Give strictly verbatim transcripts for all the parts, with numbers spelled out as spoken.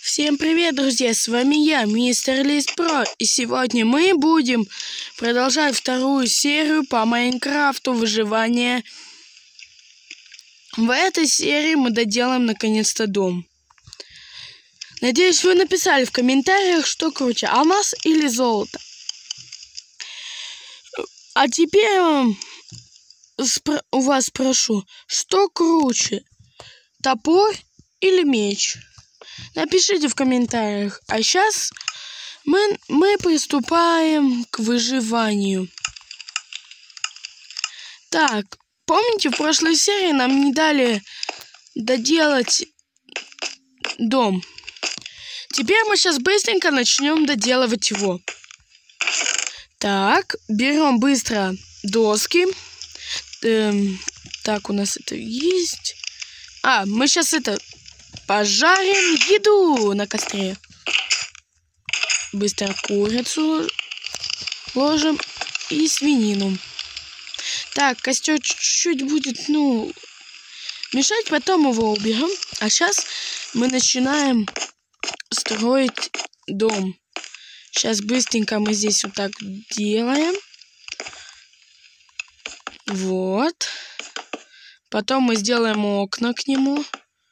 Всем привет, друзья! С вами я, Мистер Лист Про, и сегодня мы будем продолжать вторую серию по Майнкрафту выживания. В этой серии мы доделаем наконец-то дом. Надеюсь, вы написали в комментариях, что круче, алмаз или золото. А теперь я вам спро- у вас спрошу, что круче, топор или меч? Напишите в комментариях. А сейчас мы, мы приступаем к выживанию. Так, помните, в прошлой серии нам не дали доделать дом. Теперь мы сейчас быстренько начнем доделывать его. Так, берем быстро доски. Эм, так, у нас это есть. А, мы сейчас это... Пожарим еду на костре. Быстро курицу ложим и свинину. Так, костер чуть-чуть будет, ну, мешать, потом его уберем. А сейчас мы начинаем строить дом. Сейчас быстренько мы здесь вот так делаем. Вот. Потом мы сделаем окна к нему.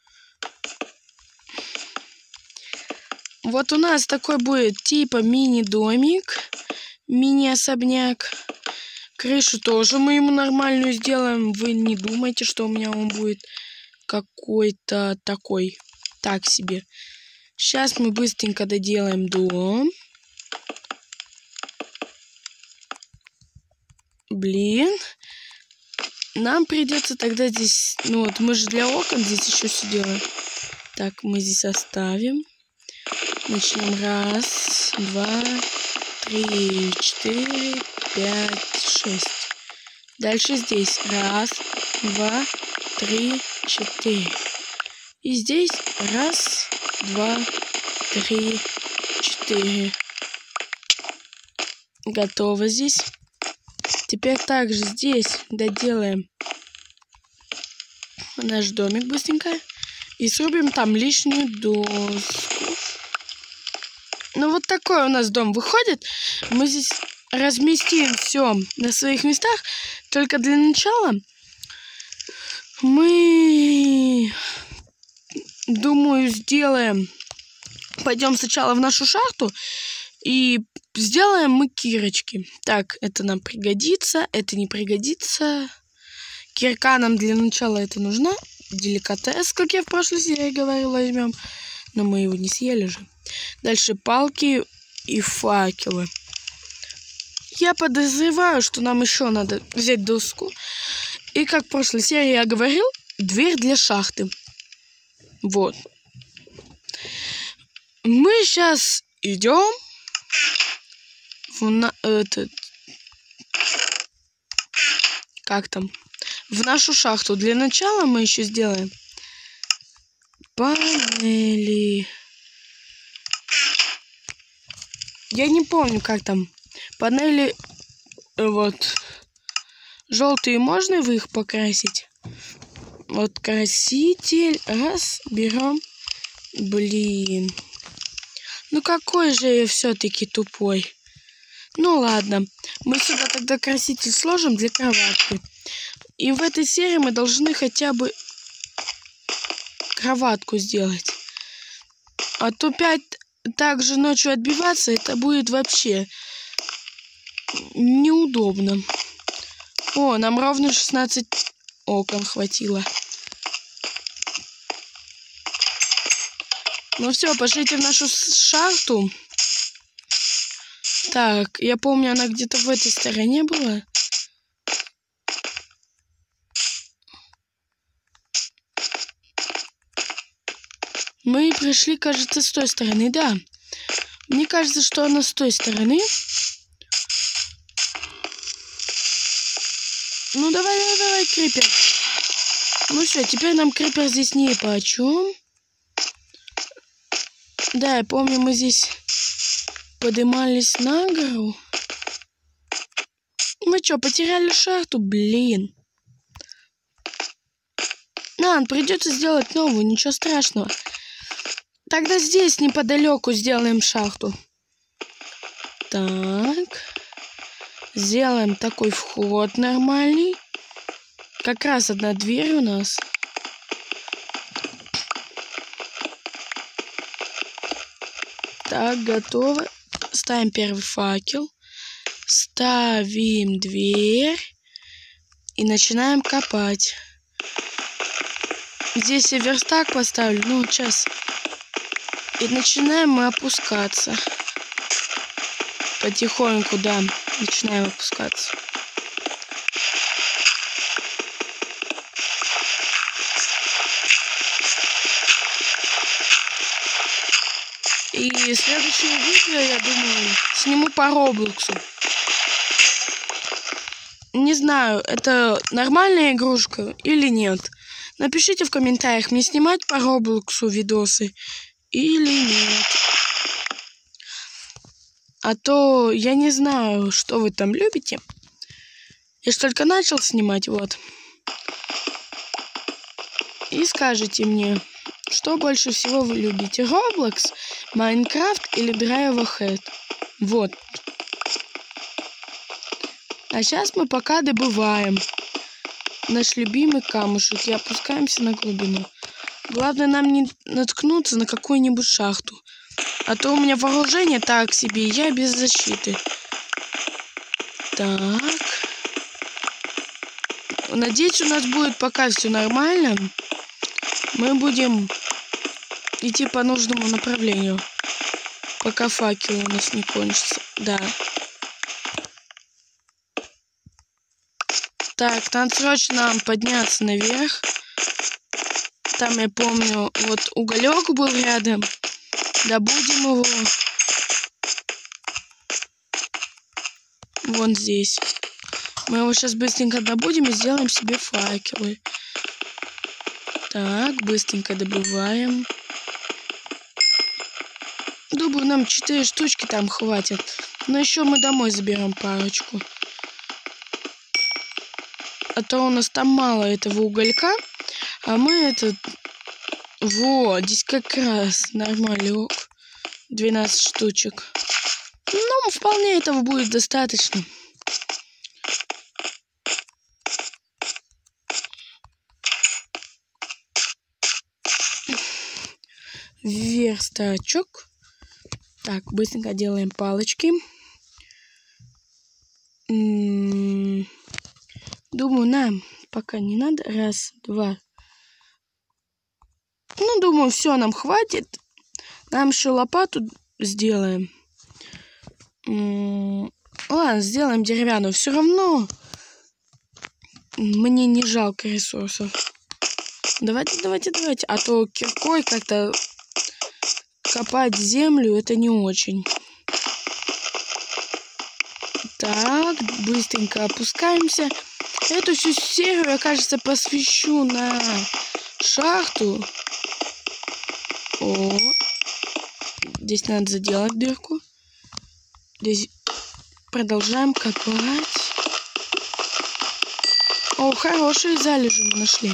Вот у нас такой будет типа мини-домик, мини-особняк. Крышу тоже мы ему нормальную сделаем. Вы не думайте, что у меня он будет какой-то такой. Так себе. Сейчас мы быстренько доделаем дом. Блин. Нам придется тогда здесь... Ну вот мы же для окон здесь еще все делаем. Так, мы здесь оставим. Начнем. Раз, два, три, четыре, пять, шесть. Дальше здесь. Раз, два, три, четыре. И здесь. Раз, два, три, четыре. Готово здесь. Теперь также здесь доделаем наш домик быстренько. И срубим там лишнюю доску. Ну, вот такой у нас дом выходит. Мы здесь разместим все на своих местах. Только для начала мы, думаю, сделаем... Пойдем сначала в нашу шахту и сделаем мы кирочки. Так, это нам пригодится, это не пригодится. Кирка нам для начала это нужна. Деликатес, как я в прошлой серии говорил, возьмем. Но мы его не съели же. Дальше палки и факелы. Я подозреваю, что нам еще надо взять доску. И как в прошлой серии я говорил, дверь для шахты. Вот. Мы сейчас идем в на... этот... Как там? В нашу шахту. Для начала мы еще сделаем панели. Я не помню, как там. Панели, вот, желтые, можно в их покрасить? Вот краситель. Раз, берем. Блин. Ну какой же я все-таки тупой. Ну ладно. Мы сюда тогда краситель сложим для кроватки. И в этой серии мы должны хотя бы кроватку сделать. А то пять также ночью отбиваться, это будет вообще неудобно. О, нам ровно шестнадцать окон хватило. Ну все, пошлите в нашу шахту. Так, я помню, она где-то в этой стороне была. Мы пришли, кажется, с той стороны, да. Мне кажется, что она с той стороны. Ну, давай, давай, давай, крипер. Ну все, теперь нам крипер здесь не по чем. Да, я помню, мы здесь поднимались на гору. Мы что, потеряли шахту? Блин. Нам придется сделать новую, ничего страшного. Тогда здесь неподалеку сделаем шахту. Так. Сделаем такой вход нормальный. Как раз одна дверь у нас. Так, готово. Ставим первый факел. Ставим дверь. И начинаем копать. Здесь я верстак поставлю. Ну, сейчас. И начинаем мы опускаться. Потихоньку, да. Начинаем опускаться. И следующее видео, я думаю, сниму по Роблоксу. Не знаю, это нормальная игрушка или нет. Напишите в комментариях, мне снимать по Роблоксу видосы или нет. А то я не знаю, что вы там любите. Я ж только начал снимать, вот. И скажите мне, что больше всего вы любите? Roblox, Майнкрафт или Драйвохэд? Вот. А сейчас мы пока добываем наш любимый камушек и опускаемся на глубину. Главное нам не наткнуться на какую-нибудь шахту. А то у меня вооружение так себе, я без защиты. Так. Надеюсь, у нас будет пока все нормально. Мы будем идти по нужному направлению. Пока факел у нас не кончится. Да. Так, надо срочно подняться наверх. Там, я помню, вот уголек был рядом. Добудем его. Вон здесь. Мы его сейчас быстренько добудем и сделаем себе факелы. Так, быстренько добываем. Думаю, нам четыре штучки там хватит. Но еще мы домой заберем парочку. А то у нас там мало этого уголька. А мы этот... Вот, здесь как раз нормально. двенадцать штучек. Ну, вполне этого будет достаточно. Верстачок. Так, быстренько делаем палочки. М-м-м. Думаю, нам пока не надо. Раз, два. Ну, думаю, все нам хватит. Нам еще лопату сделаем. М-м. Ладно, сделаем деревянную. Все равно мне не жалко ресурсов. Давайте, давайте, давайте. А то киркой как-то копать землю, это не очень. Так, быстренько опускаемся. Эту всю серию, я, кажется, посвящу на шахту. О, здесь надо заделать дырку. Здесь продолжаем копать. О, хорошие залежи мы нашли.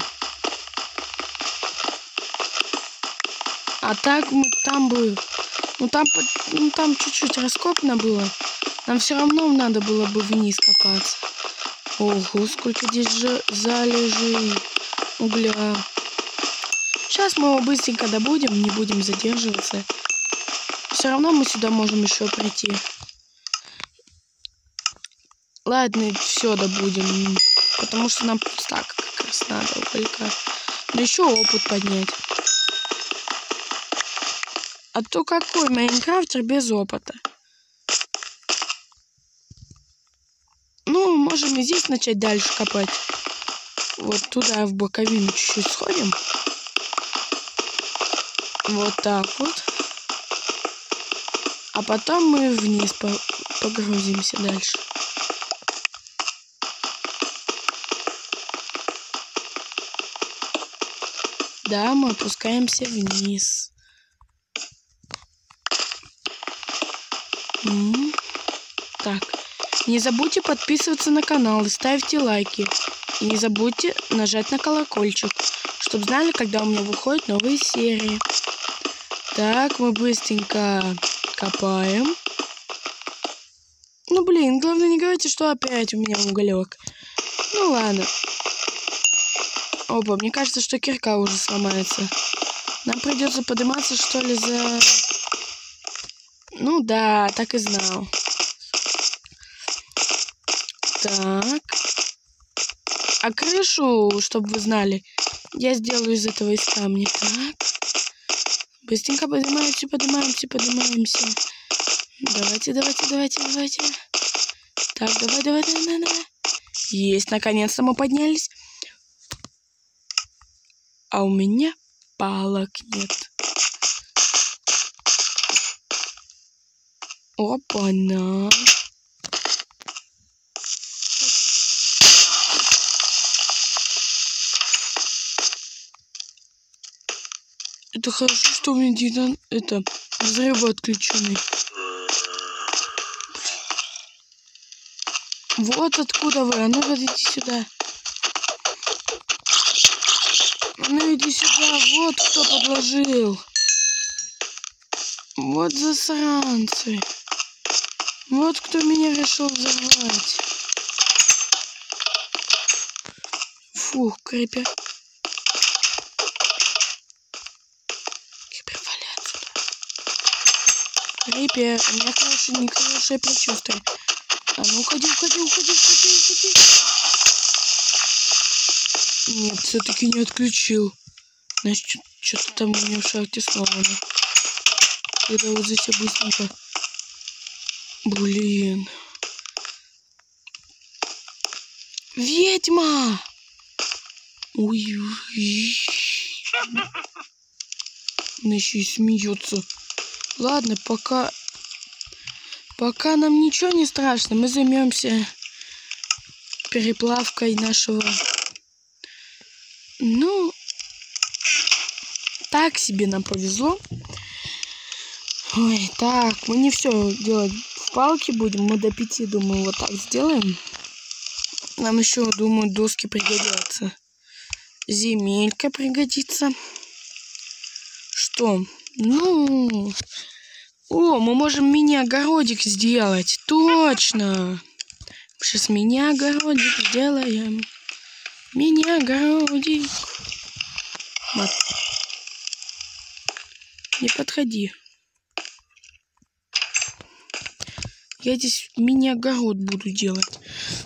А так мы там бы... Ну там, ну, там чуть-чуть раскопано было. Нам все равно надо было бы вниз копаться. Ого, сколько здесь же залежей угля. Сейчас мы его быстренько добудем, не будем задерживаться. Все равно мы сюда можем еще прийти. Ладно, все добудем. Потому что нам так как раз надо уголька. Но еще опыт поднять. А то какой майнкрафтер без опыта? Ну, можем и здесь начать дальше копать. Вот туда, в боковину чуть-чуть сходим. Вот так вот. А потом мы вниз по погрузимся дальше. Да, мы опускаемся вниз. М-м. Так. Не забудьте подписываться на канал и ставьте лайки. И не забудьте нажать на колокольчик, чтобы знали, когда у меня выходят новые серии. Так, мы быстренько копаем. Ну, блин, главное не говорите, что опять у меня уголек. Ну, ладно. Опа, мне кажется, что кирка уже сломается. Нам придется подниматься, что ли, за... Ну да, так и знал. Так. А крышу, чтобы вы знали, я сделаю из этого из камня. Так. Быстренько поднимаемся, поднимаемся, поднимаемся. Давайте, давайте, давайте, давайте. Так, давай, давай, давай, давай, давай. Есть, наконец-то мы поднялись. А у меня палок нет. Опа-на. Это хорошо, что у меня динам... это взрывы отключены. Вот откуда вы. А ну вот иди сюда. А ну иди сюда. Вот кто подложил. Вот засранцы. Вот кто меня решил взорвать. Фух, крипер. Крипер, вали отсюда. Крипер, у меня хорошее, нехорошее предчувствие. А ну уходи, уходи, уходи, уходи, уходи. Нет, все-таки не отключил. Значит, что-то там у меня в шахте сломано. Это вот здесь я быстренько. Блин. Ведьма! Ой-ой. Она еще и смеется. Ладно, пока... Пока нам ничего не страшно, мы займемся переплавкой нашего... Ну... Так себе нам повезло. Ой, так, мы не все делать в палке будем. Мы до пяти, думаю, вот так сделаем. Нам еще, думаю, доски пригодятся. Земелька пригодится. Что? Ну... О, мы можем мини-огородик сделать. Точно. Сейчас мини-огородик сделаем. Мини-огородик. Вот. Не подходи. Я здесь мини-огород буду делать.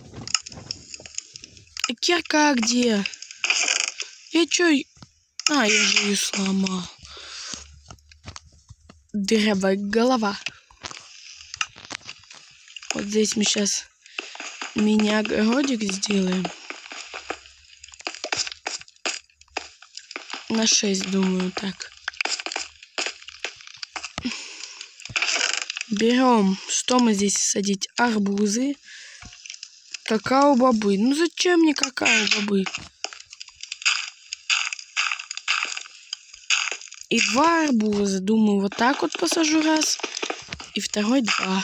А кирка где? Я чё... А, я же ее сломал. Дырявая голова. Вот здесь мы сейчас мини-огородик сделаем. На шесть, думаю, так. Берем, что мы здесь садить? Арбузы. Какао-бобы. Ну зачем мне какао-бобы? И два арбуза. Думаю, вот так вот посажу раз. И второй два.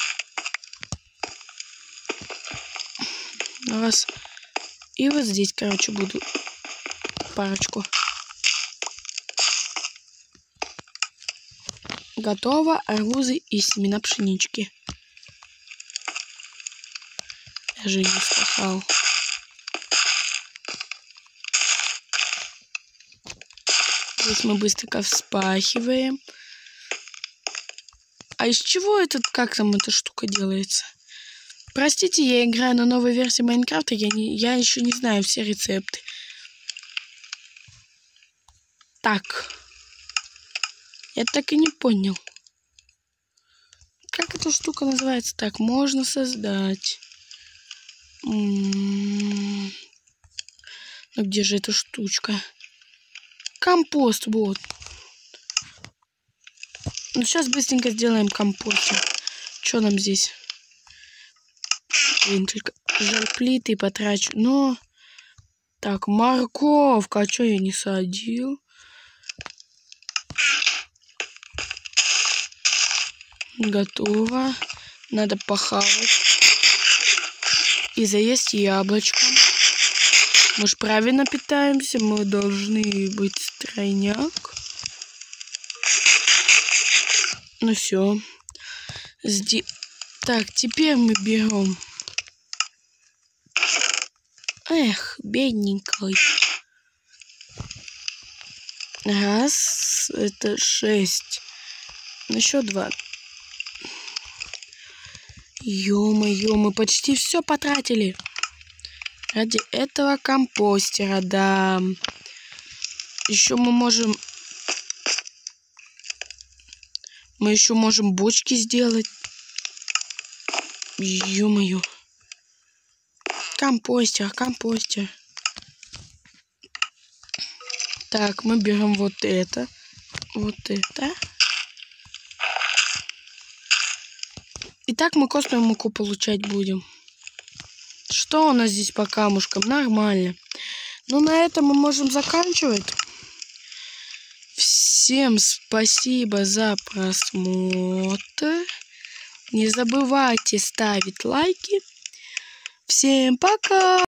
Раз. И вот здесь, короче, буду парочку. Готово. Арбузы и семена пшенички. Я же не спахал. Здесь мы быстренько вспахиваем. А из чего этот, как там эта штука делается? Простите, я играю на новой версии Майнкрафта, я, не, я еще не знаю все рецепты. Так. Я так и не понял. Как эта штука называется? Так, можно создать. М-м-м. Ну где же эта штучка? Компост, вот. Ну, сейчас быстренько сделаем компост. Что нам здесь? Блин, только жаль, плиты потрачу. Но... Так, морковка. А что я не садил? Готово. Надо похавать. И заесть яблочком. Мы же правильно питаемся. Мы должны быть стройняк. Ну все. Сди... Так, теперь мы берем. Эх, бедненький. Раз, это шесть. Еще два. Ё-моё, мы почти все потратили. Ради этого компостера, да. Еще мы можем... Мы еще можем бочки сделать. Ё-моё. Компостер, компостер. Так, мы берем вот это. Вот это. И так мы костную муку получать будем. Что у нас здесь по камушкам? Нормально. Ну, на этом мы можем заканчивать. Всем спасибо за просмотр. Не забывайте ставить лайки. Всем пока!